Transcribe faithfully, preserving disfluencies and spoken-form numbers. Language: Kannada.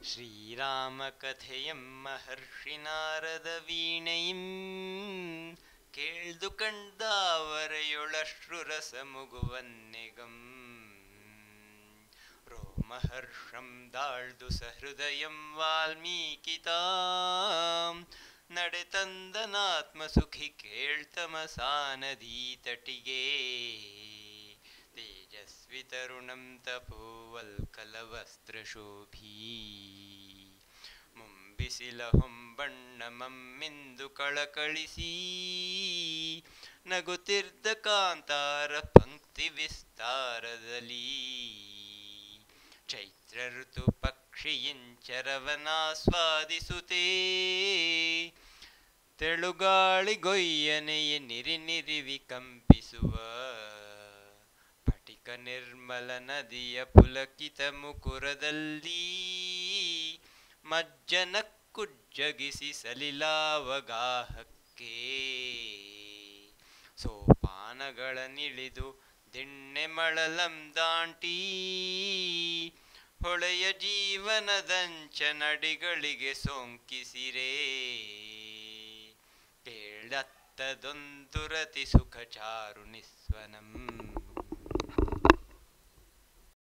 ಶ್ರೀರಾಮಕಥೆಯಂ ಮಹರ್ಷಿ ನಾರದ ವೀಣೆಯಿಂ ಕೇಳ್ದು ಕಂಡಾವರೆಯೊಳಶ್ರುರಸ ಮುಗುವನ್ನೆಗಂ ರೋಮಹರ್ಷಂ ದಾಳ್ದು ಸಹೃದಯಂ ವಾಲ್ಮೀಕಿತಾಂ ನಡೆತಂದನಾತ್ಮ ಸುಖಿ ಕೇಳ್ತಮಸಾನದೀ ತಟಿಗೆ ತೇಜಸ್ವಿ ತರುಣಂ ತಪೋವಲ್ಕಲವಸ್ತ್ರಶೋಭೀ ಮುಂಬಿಸಿಲ ಹೊಂಬಣ್ಣ ಮಮ್ಮಿಂದು ಕಳಕಳಿಸಿ ನಗುತ್ತಿರ್ದ ಕಾಂತಾರ ಪಂಕ್ತಿ ವಿಸ್ತಾರದಲ್ಲಿ ಚೈತ್ರ ಋತು ಪಕ್ಷಿಯಿಂಚರವನಾಸ್ವಾದಿಸುತ್ತೇ ತೆಳುಗಾಳಿಗೊಯ್ಯನೆಯ ನಿರಿ ನಿರಿವಿ ಕಂಪಿಸುವ ಪಟಿಕ ನಿರ್ಮಲ ನದಿಯ ಪುಲಕಿತ ಮುಕುರದಲ್ಲಿ ಮಜ್ಜನ ಕುಜ್ಜಗಿಸಿ ಸಲಿಲಾವಗಾಹಕ್ಕೆ ಸೋಪಾನಗಳ ನಿಳಿದು ದಿಣ್ಣೆ ಮಳಲಂ ದಾಂಟಿ ಹೊಳೆಯ ಜೀವನದಂಚ ನಡಿಗಳಿಗೆ ಸೋಂಕಿಸಿರೇ ಕೇಳತ್ತದೊಂದುರತಿ ಸುಖ ಚಾರು ನಿಸ್ವನಂ.